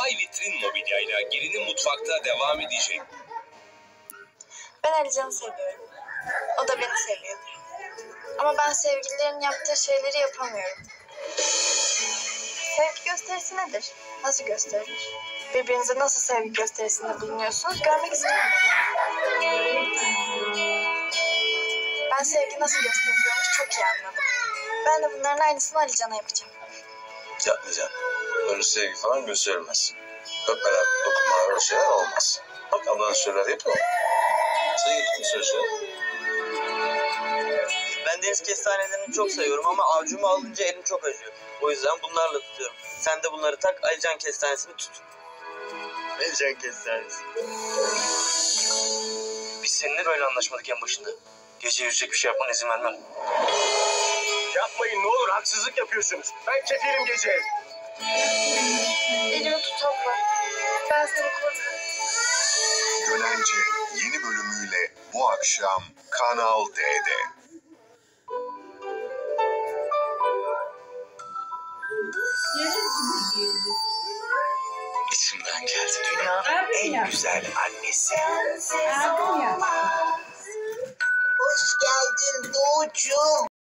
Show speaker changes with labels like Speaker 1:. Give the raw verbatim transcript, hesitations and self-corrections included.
Speaker 1: Bay Vitrin Mobilya'yla Gelinin Mutfakta devam edecek.
Speaker 2: Ben Alican'ı seviyorum. O da beni seviyor. Ama ben sevgililerin yaptığı şeyleri yapamıyorum. Sevgi gösterisi nedir? Nasıl gösterilir? Birbirinize nasıl sevgi gösterisinde bulunuyorsunuz? Görmek istiyorum. Ben sevgi nasıl gösteriliyormuş çok iyi anladım. Ben de bunların aynısını Alican'a yapacağım.
Speaker 3: Yapmayacağım. Öyle sevgi falan gösterilmez. Öpmeler, dokunmalar, öyle şeyler olmaz. Bak ablanın şeyler yapıyor. Sen gittin sözü.
Speaker 4: Ben deniz kestanelerini çok seviyorum ama avcuma alınca elim çok acıyor. O yüzden bunlarla tutuyorum. Sen de bunları tak, Alican kestanesini tut. Alican kestanesi.
Speaker 3: Biz seninle böyle anlaşmadık en başında. Gece yüzecek bir şey yapmana izin vermem. Yapmayın ne olur, haksızlık yapıyorsunuz. Ben kefilim gece.
Speaker 2: Elimi tut abla. Ben seni korurum.
Speaker 5: Gölence yeni bölümüyle bu akşam Kanal D'de.
Speaker 3: İçimden geldi dünyanın en güzel annesi.
Speaker 6: Hoş geldin Doğucuğum.